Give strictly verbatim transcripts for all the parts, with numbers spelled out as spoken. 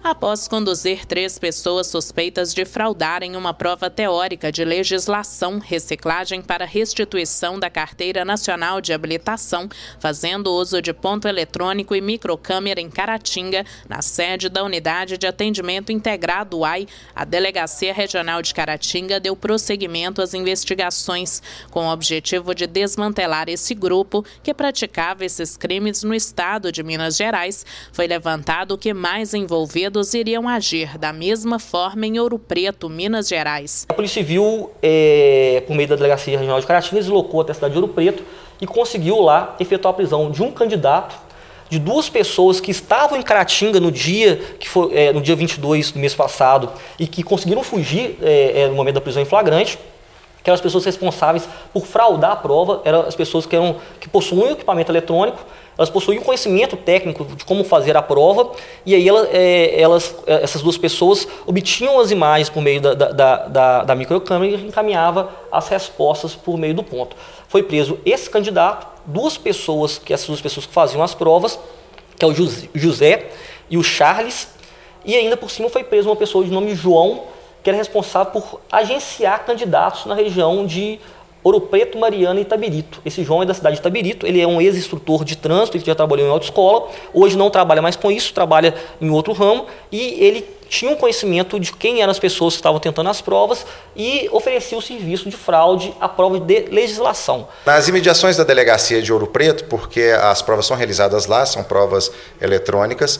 após conduzir três pessoas suspeitas de fraudarem uma prova teórica de legislação, reciclagem para restituição da Carteira Nacional de Habilitação, fazendo uso de ponto eletrônico e microcâmera em Caratinga, na sede da Unidade de Atendimento Integrado U A I, a Delegacia Regional de Caratinga deu prosseguimento às investigações, com o objetivo de desmantelar esse grupo que praticava esses crimes no estado de Minas Gerais. Foi levantado que mais envolvidos iriam agir da mesma forma em Ouro Preto, Minas Gerais. A Polícia Civil, é, por meio da Delegacia Regional de Caratinga, deslocou até a cidade de Ouro Preto e conseguiu lá efetuar a prisão de um candidato, de duas pessoas que estavam em Caratinga no dia, que foi, é, no dia vinte e dois do mês passado e que conseguiram fugir é, é, no momento da prisão em flagrante, que eram as pessoas responsáveis por fraudar a prova, eram as pessoas que, eram, que possuíam equipamento eletrônico, elas possuíam conhecimento técnico de como fazer a prova, e aí elas, é, elas, essas duas pessoas obtinham as imagens por meio da, da, da, da microcâmera e encaminhava as respostas por meio do ponto. Foi preso esse candidato, duas pessoas, que essas duas pessoas que faziam as provas, que é o José e o Charles, e ainda por cima foi preso uma pessoa de nome João, que era responsável por agenciar candidatos na região de Ouro Preto, Mariana e Itabirito. Esse João é da cidade de Itabirito, ele é um ex-instrutor de trânsito, ele já trabalhou em autoescola, hoje não trabalha mais com isso, trabalha em outro ramo, e ele tinha um conhecimento de quem eram as pessoas que estavam tentando as provas e oferecia o serviço de fraude à prova de legislação. Nas imediações da delegacia de Ouro Preto, porque as provas são realizadas lá, são provas eletrônicas,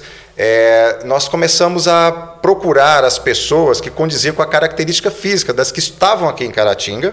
é, nós começamos a procurar as pessoas que condiziam com a característica física das que estavam aqui em Caratinga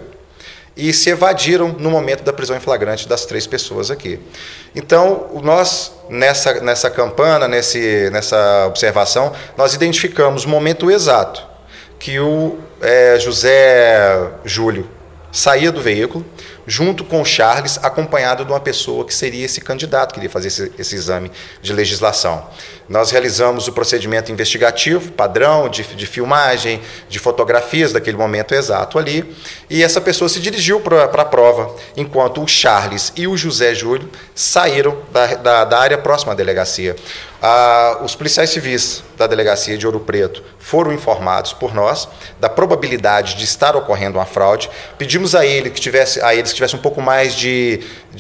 e se evadiram no momento da prisão em flagrante das três pessoas aqui. Então, nós, nessa, nessa campana, nesse, nessa observação, nós identificamos o momento exato que o é, José Júlio saía do veículo, junto com o Charles, acompanhado de uma pessoa que seria esse candidato que iria fazer esse, esse exame de legislação. Nós realizamos o procedimento investigativo, padrão de, de filmagem, de fotografias daquele momento exato ali, e essa pessoa se dirigiu para a prova, enquanto o Charles e o José Júlio saíram da, da, da área próxima à delegacia. Ah, os policiais civis da delegacia de Ouro Preto foram informados por nós da probabilidade de estar ocorrendo uma fraude. Pedimos a, ele que tivesse, a eles que tivessem um pouco mais de,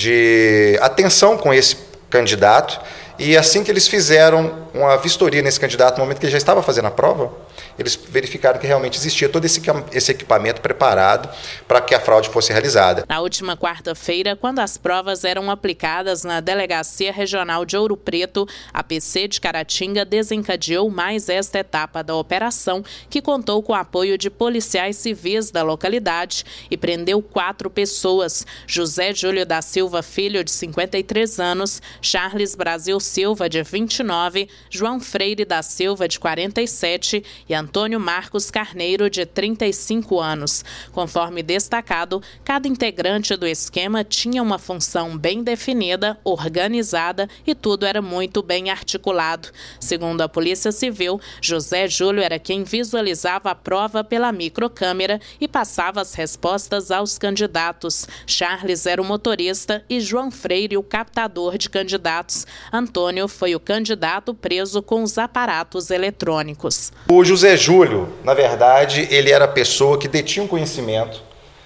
de atenção com esse candidato, e assim que eles fizeram uma vistoria nesse candidato, no momento que ele já estava fazendo a prova, eles verificaram que realmente existia todo esse, esse equipamento preparado para que a fraude fosse realizada. Na última quarta-feira, quando as provas eram aplicadas na Delegacia Regional de Ouro Preto, a P C de Caratinga desencadeou mais esta etapa da operação, que contou com o apoio de policiais civis da localidade e prendeu quatro pessoas: José Júlio da Silva Filho, de cinquenta e três anos, Charles Brasil Silva, de vinte e nove, João Freire da Silva, de quarenta e sete, e Antônio Marcos Carneiro, de trinta e cinco anos. Conforme destacado, cada integrante do esquema tinha uma função bem definida, organizada, e tudo era muito bem articulado. Segundo a Polícia Civil, José Júlio era quem visualizava a prova pela microcâmera e passava as respostas aos candidatos. Charles era o motorista e João Freire o captador de candidatos. Antônio foi o candidato preso com os aparatos eletrônicos. O José Júlio, na verdade, ele era a pessoa que detinha um conhecimento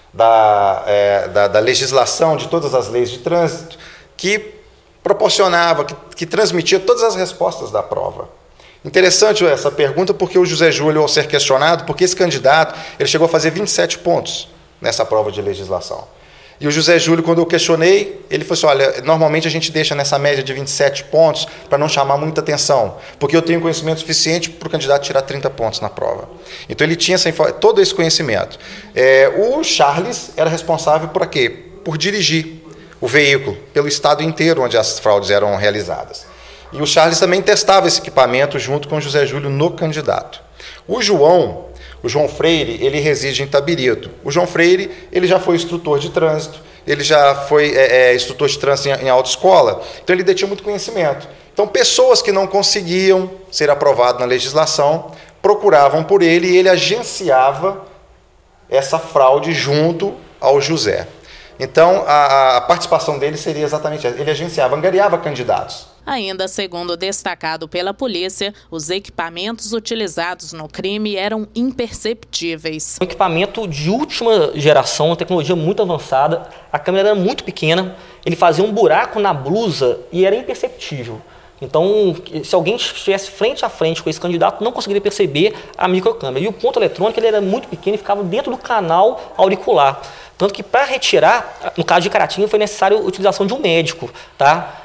da, é, da, da legislação, de todas as leis de trânsito, que proporcionava, que, que transmitia todas as respostas da prova. Interessante essa pergunta, porque o José Júlio, ao ser questionado, porque esse candidato ele chegou a fazer vinte e sete pontos nessa prova de legislação. E o José Júlio, quando eu questionei, ele falou assim: olha, normalmente a gente deixa nessa média de vinte e sete pontos para não chamar muita atenção, porque eu tenho conhecimento suficiente para o candidato tirar trinta pontos na prova. Então ele tinha essa, todo esse conhecimento. É, o Charles era responsável por quê? Por dirigir o veículo pelo estado inteiro onde as fraudes eram realizadas. E o Charles também testava esse equipamento junto com o José Júlio no candidato. O João... O João Freire, ele reside em Itabirito. O João Freire, ele já foi instrutor de trânsito, ele já foi é, é, instrutor de trânsito em, em autoescola, então ele detinha muito conhecimento. Então, pessoas que não conseguiam ser aprovadas na legislação procuravam por ele e ele agenciava essa fraude junto ao José. Então, a, a participação dele seria exatamente essa. Ele agenciava, angariava candidatos. Ainda segundo destacado pela polícia, os equipamentos utilizados no crime eram imperceptíveis. Um equipamento de última geração, uma tecnologia muito avançada, a câmera era muito pequena, ele fazia um buraco na blusa e era imperceptível. Então, se alguém estivesse frente a frente com esse candidato, não conseguiria perceber a microcâmera. E o ponto eletrônico ele era muito pequeno e ficava dentro do canal auricular. Tanto que para retirar, no caso de Caratinga, foi necessário a utilização de um médico. Tá?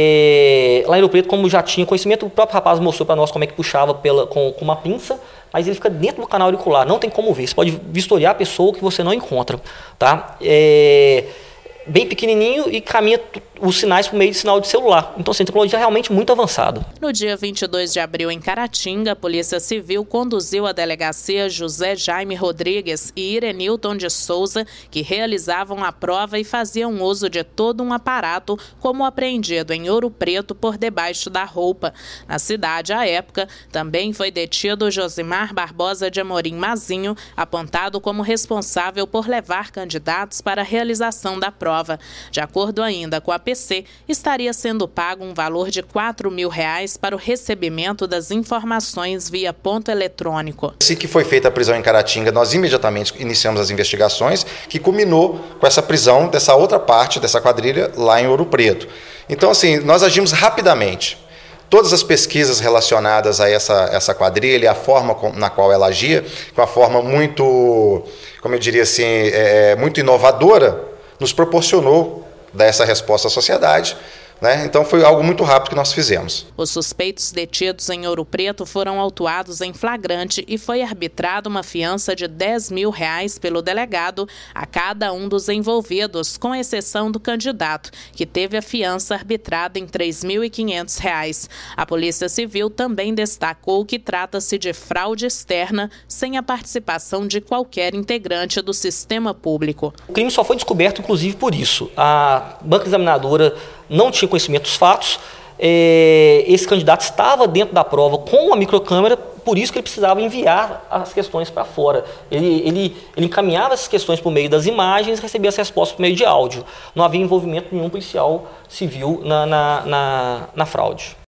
É, lá em Ouro Preto, como já tinha conhecimento, o próprio rapaz mostrou para nós como é que puxava pela, com, com uma pinça, mas ele fica dentro do canal auricular, não tem como ver. Você pode vistoriar a pessoa que você não encontra. Tá? É, bem pequenininho e caminha os sinais por meio de sinal de celular. Então, assim, a tecnologia é realmente muito avançada. No dia vinte e dois de abril, em Caratinga, a Polícia Civil conduziu à delegacia José Jaime Rodrigues e Irenilton de Souza, que realizavam a prova e faziam uso de todo um aparato, como apreendido em Ouro Preto por debaixo da roupa. Na cidade, à época, também foi detido Josimar Barbosa de Amorim Mazinho, apontado como responsável por levar candidatos para a realização da prova. De acordo ainda com a P C, estaria sendo pago um valor de quatro mil reais para o recebimento das informações via ponto eletrônico. Assim que foi feita a prisão em Caratinga, nós imediatamente iniciamos as investigações, que culminou com essa prisão dessa outra parte dessa quadrilha lá em Ouro Preto. Então, assim, nós agimos rapidamente. Todas as pesquisas relacionadas a essa, essa quadrilha, a forma na qual ela agia, com uma forma muito, como eu diria assim, é, muito inovadora, nos proporcionou dar essa resposta à sociedade, né? Então foi algo muito rápido que nós fizemos. Os suspeitos detidos em Ouro Preto foram autuados em flagrante e foi arbitrada uma fiança de dez mil reais pelo delegado a cada um dos envolvidos, com exceção do candidato, que teve a fiança arbitrada em três mil e quinhentos reais. A Polícia Civil também destacou que trata-se de fraude externa, sem a participação de qualquer integrante do sistema público. O crime só foi descoberto, inclusive, por isso. A banca examinadora não tinha conhecimento dos fatos, é, esse candidato estava dentro da prova com a microcâmera, por isso que ele precisava enviar as questões para fora. Ele, ele, ele encaminhava essas questões por meio das imagens e recebia as respostas por meio de áudio. Não havia envolvimento nenhum policial civil na, na, na, na fraude.